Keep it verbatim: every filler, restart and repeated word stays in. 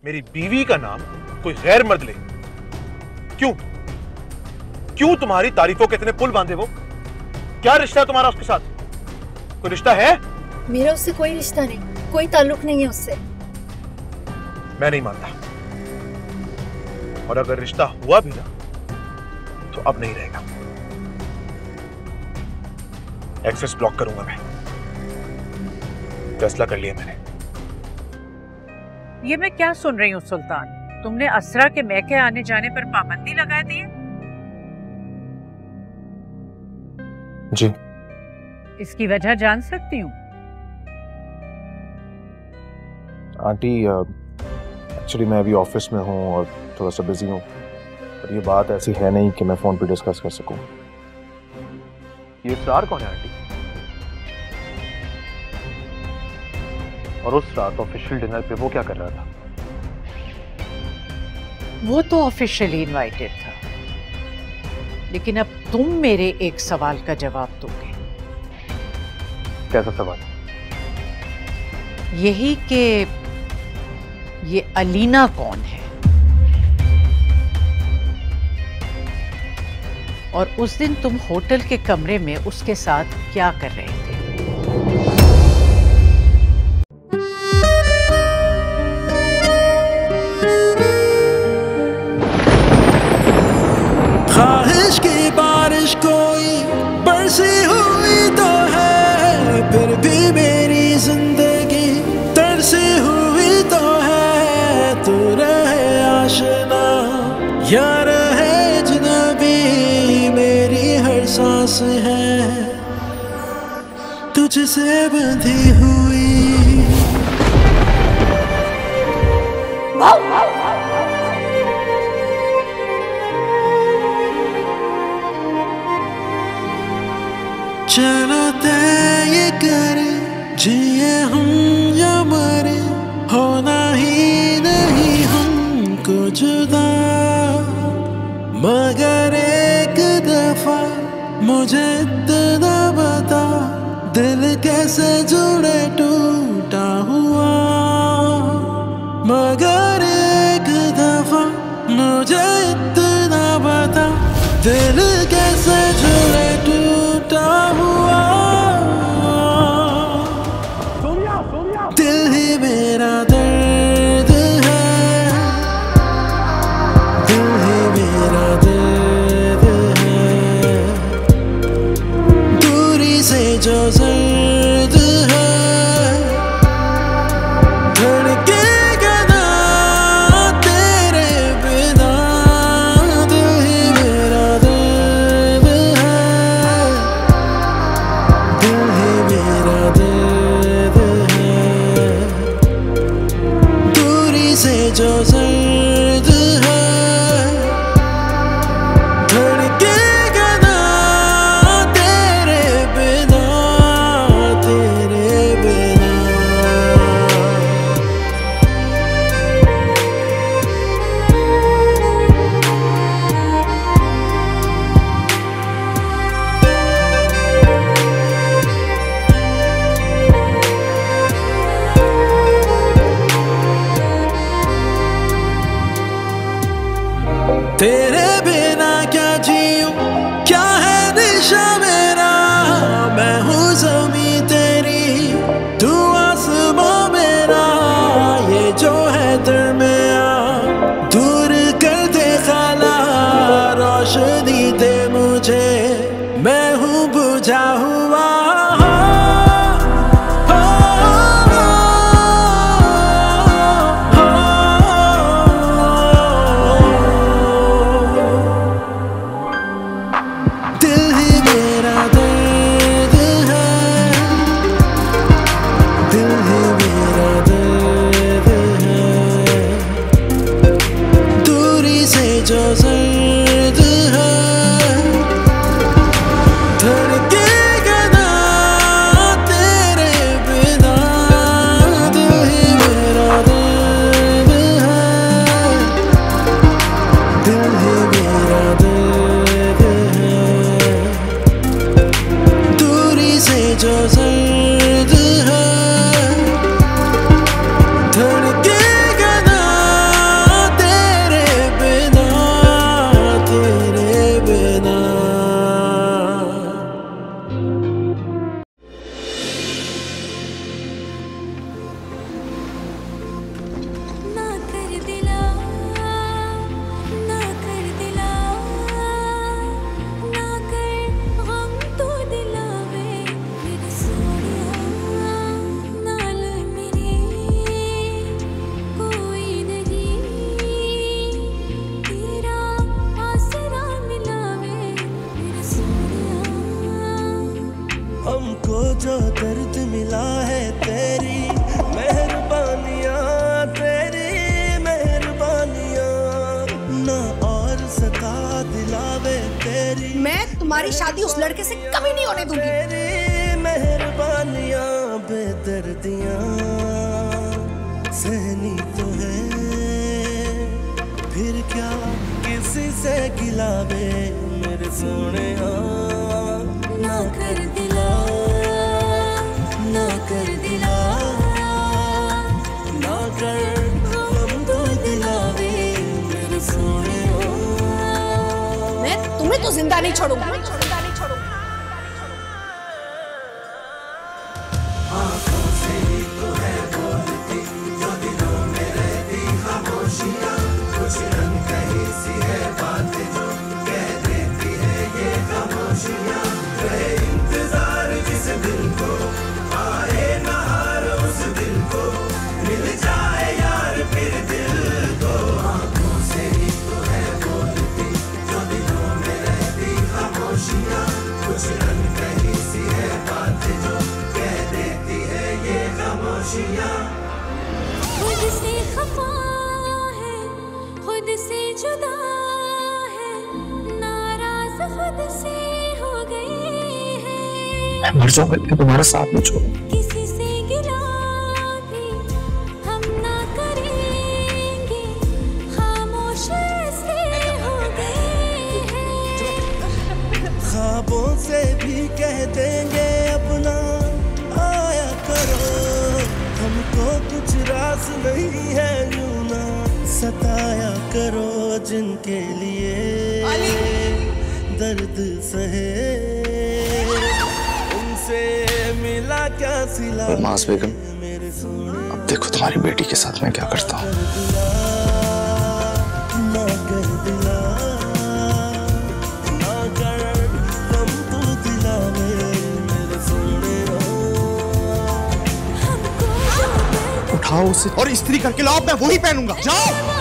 मेरी बीवी का नाम कोई गैर मर्द ले? क्यों क्यों तुम्हारी तारीफों के इतने पुल बांधे वो? क्या रिश्ता है तुम्हारा उसके साथ? कोई रिश्ता है? मेरा उससे कोई रिश्ता नहीं, कोई ताल्लुक नहीं है उससे। मैं नहीं मानता, और अगर रिश्ता हुआ भी ना तो अब नहीं रहेगा। एक्सेस ब्लॉक करूंगा मैं। फैसला कर लिया मैंने। ये मैं क्या सुन रही हूँ सुल्तान? तुमने असरा के मैके आने जाने पर पाबंदी लगा दी है? जी। इसकी वजह जान सकती हूँ? आंटी, एक्चुअली मैं अभी ऑफिस में हूँ और थोड़ा सा बिजी हूँ, और ये बात ऐसी है नहीं कि मैं फोन पे डिस्कस कर सकूँ। ये इसरार कौन है आंटी? और उस रात ऑफिशियल डिनर पे वो क्या कर रहा था? वो तो ऑफिशियली इनवाइटेड था, लेकिन अब तुम मेरे एक सवाल का जवाब दोगे। कैसा सवाल? यही कि ये अलीना कौन है, और उस दिन तुम होटल के कमरे में उसके साथ क्या कर रहे थे? ख्वाहिश की बारिश कोई बरसी हुई तो है, फिर भी मेरी जिंदगी तरसी हुई तो है। तू रहे आशना या रहे अजनबी, मेरी हर सांस है तुझसे बंधी हुई। चलो तय ये करे, जिए हम या मरे, होना ही नहीं हमको जुदा। मगर एक दफा मुझे इतना बता, दिल कैसे जुड़े टूटा हुआ। मगर एक दफा मुझे इतना बता, दिल कैसे जुड़े टूटा हुआ। दिल ही मेरा दर्द है, दिल ही मेरा दर्द है। दूरी से जो दर्द है, धड़केगा ना तेरे बिना। दिल ही मेरा दर्द है, दिल ही मेरा दर्द है। दूरी से जो दर्द है, धड़केगा ना तेरे बिना, तेरे बिना। तेरे बिना क्या जीऊं, क्या है निशा मेरा। मैं हूँ ज़मीं तेरी, तू आसमां मेरा। ये जो है दरमिया दूर कर दे ख़ला, रोशनी दे मुझे, मैं हूँ बुझा हुआ। दिल ही मेरा दर्द है, दिल ही मेरा दर्द है। दूरी से जो दर्द है, दर्द मिला है तेरी मेहरबानियां, तेरी मेहरबानियां ना और सता दिलावे तेरी। मैं तुम्हारी शादी उस लड़के से कभी नहीं होने दूंगी। तेरी मेहरबानियां बेदर्दियां सहनी तो है, फिर क्या किसी से गिलावे मेरे सोने। ना कर दिला, ना कर दिला, ना कर हम तो दिलावे मेरे सोने। मैं तुम्हें तो जिंदा नहीं छोड़ूंगी। आँखों से ही तो है बोलती जो दिलों में रहती खामोशियाँ, कुछ अनकही सी है बातें जो कह देती है ये खामोशियाँ। रहे इंतजार जिस दिल को, आए नहार उस दिल को, मिल जाए यार फिर दिल को। आँखों से ही तो है बोलती जो दिलों में रहती खामोशियाँ, कुछ अनकही सी है बातें जो कह देती है ये खामोशियाँ। खुद से खफा है, खुद से जुदा है, नाराज खुद से हो गए हैं। मैं मर जाऊंगा लेकिन तुम्हारा साथ नहीं छोड़ूंगा। किसी से गिला भी हम ना करेंगे, खामोश से हो गए हैं। ख्वाबों से भी कह देंगे अपना आया करो, हमको कुछ रास नहीं है यूं ना सताया करो। जिनके लिए दर्द सहे उनसे मिला क्या सिला मास बेगम, मेरे सोने। अब देखो तुम्हारी बेटी के साथ मैं क्या करता हूँ। ना कर दिला, ना कर हम तू दिलावे मेरे सोने। हमको जो दर्द उठाओ उसे और इस्त्री करके लाओ, मैं वही पहनूंगा। जाओ।